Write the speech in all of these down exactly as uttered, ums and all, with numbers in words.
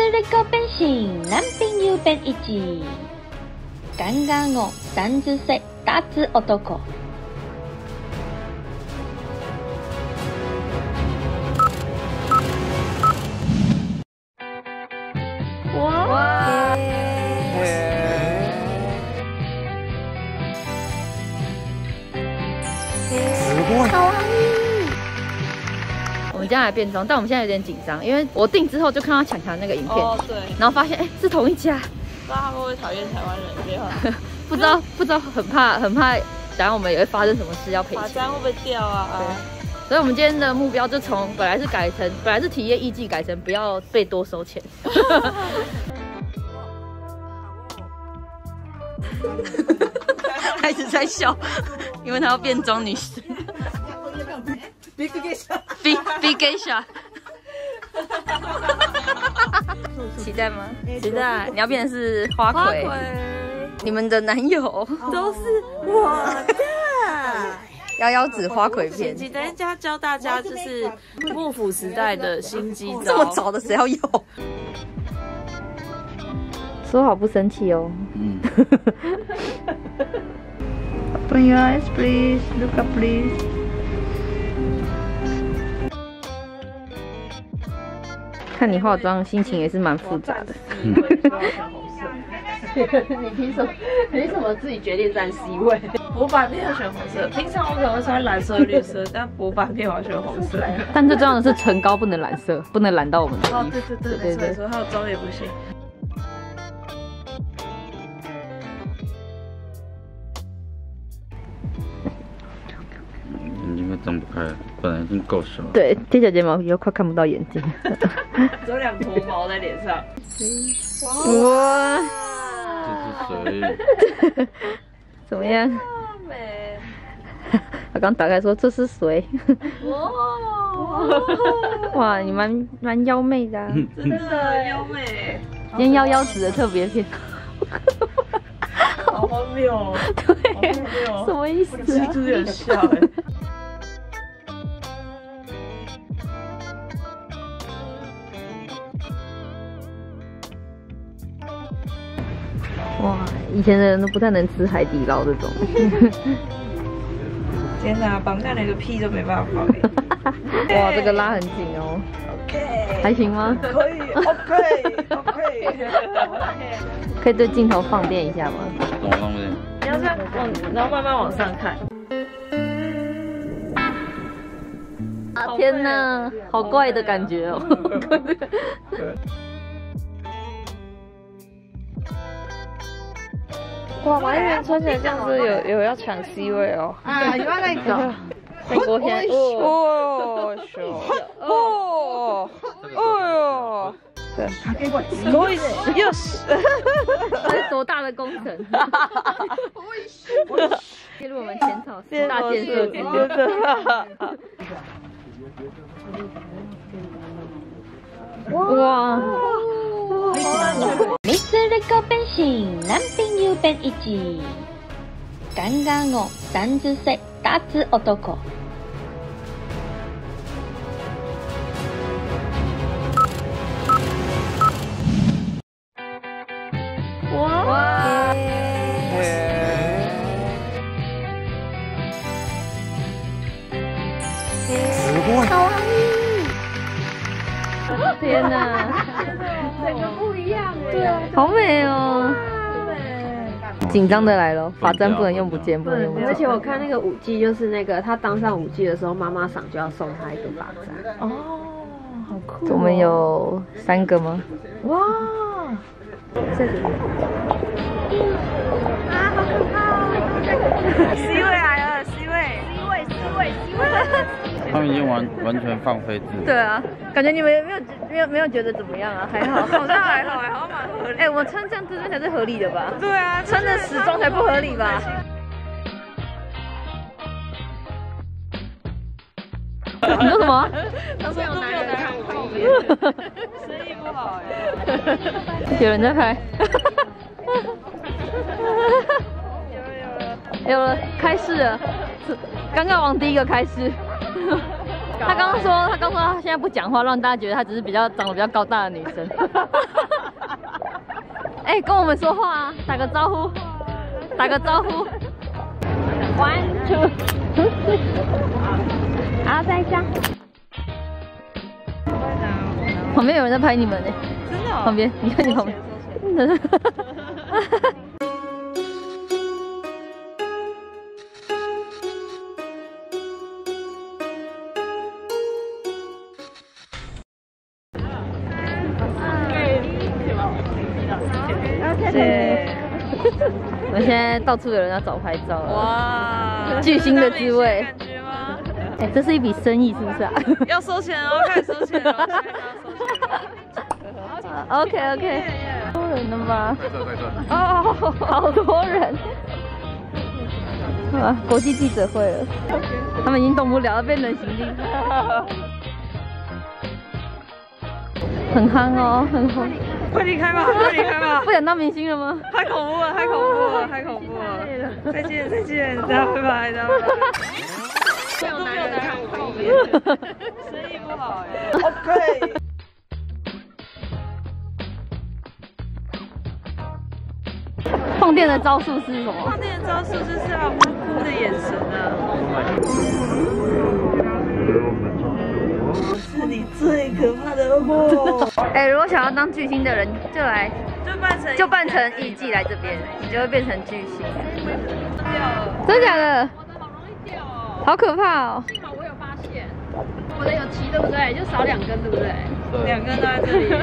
レコ变身，男朋友变一只。刚刚我三十岁大只男。哇！ すごい。 我们今天来变装，但我们现在有点紧张，因为我订之后就看到强强那个影片，哦对，然后发现哎、欸、是同一家， 不知道他们会不会讨厌台湾人，没有？ 不知道不知道，很怕很怕，等下我们也会发生什么事要赔钱， 罚单会不会掉啊？ 对，所以我们今天的目标就从本来是改成本来是体验艺伎，改成不要被多收钱。他一直在笑，因为他要变装女士。Big Geisha，Big Big Geisha。期待吗？期待。你要变成是花魁，你们的男友都是我的。 幺幺子花魁片。 期待家教大家就是幕府时代的新机招。 这么早的谁要用？说好不生气哦。嗯。Open your eyes, please. Look up, please. 看你化妆，心情也是蛮复杂的。嗯。你凭什么？凭什么自己决定站 C 位？ 薄板片要选红色，平常我可能会穿蓝色、绿色，但薄板片我要选红色。 但最重要的是唇膏不能染色，不能染到我们的衣服。 哦，对对对对对对，还有妆也不行。 眼睛会睁不开，本来已经够小了。 对，贴小睫毛以后快看不到眼睛。 只有两坨毛在脸上。 哇！ 这是谁？ 怎么样？ 美。 我刚打开说这是谁？ 哇！ 哇，你蛮蛮妖媚的、啊。 真的妖媚。 今天幺幺子的特别片。 好荒谬哦！ 对，什么意思啊？ 就是有笑哎。 哇，以前的人都不太能吃海底捞这种。 天哪，绑架连个屁都没办法放哎！哇，这个拉很紧哦。 OK， 还行吗？ 可以 ，OK，OK。 可以对镜头放电一下吗？ 怎么放电？ 你要看往，然后慢慢往上看。 啊天哪，好怪的感觉哦。 哇，马一鸣穿起来这样子有有要抢 C 位哦。 啊，有要那个。美国先。 哦，哦，哦哟。对，可以，yes。 这是多大的工程？列入我们前草十大建设之一。哇！ Mister Rico 变身，男朋友变一只。刚刚我三十岁大只男。 哇！ すごい。 天哪， 整个不一样哎！ 对啊，好美哦。紧张的来了，法簪不能用不见，不能用不见。 而且我看那个舞伎，就是那个他当上舞伎的时候，妈妈桑就要送他一个法簪。 哦，好酷！ 我们有三个吗？ 哇！ 这里。啊，好可怕 ！C 位来了 ，C 位 ，C 位，C 位，C 位。 他们已经完完全放飞自我。 对啊，感觉你们没有没有没有觉得怎么样啊？还好， 好像还好，还好蛮合理。 哎，我穿这样这边才是合理的吧？ 对啊， 穿的时装才不合理吧？你说什么？ 他说都没有男人看我生意不好哎。 有人在拍。 有了有了有了，开始了。刚刚往第一个开始。 他刚刚说，他刚说他现在不讲话，让大家觉得他只是比较长得比较高大的女生。哎、欸，跟我们说话啊，打个招呼，打个招呼。One two three， 好，再一张。旁边有人在拍你们呢、欸，真的、哦？旁边，你看你旁边。对，我们现在到处有人要找拍照了。哇，巨星的滋味。感觉吗？哎，这是一笔生意，是不是啊？ 要收钱哦，开始收钱了，现在要收钱。 OK OK， 多人了吗？哦，好多人。啊，国际记者会了，他们已经动不了了，变人形立牌。很夯哦，很红。 快离开吧，快离开吧！ 不想当明星了吗？ 太恐怖了，太恐怖了，太恐怖了！再见，再见，大家拜拜，大家拜拜。没有男人看我一眼，生意不好哎。OK。 放电的招数是什么？ 放电的招数就是要无辜的眼神啊！我是你最可怕的恶。 哎、欸，如果想要当巨星的人，就来， 就扮成就扮成艺伎来这边，你就会变成巨星。真的假的？ 我的好容易掉哦， 好可怕哦！ 幸好我有发现，我的有齐对不对？就少两根对不对？ 两根都在这里。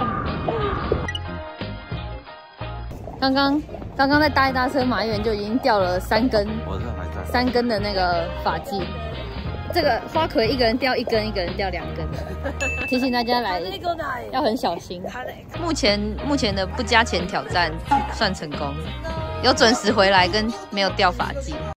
刚刚刚刚在搭一搭车，马远就已经掉了三根， 我这还在三根的那个发髻。这个花魁一个人掉一根，一个人掉两根，提醒大家来要很小心。目前目前的不加钱挑战算成功，有准时回来跟没有掉发髻。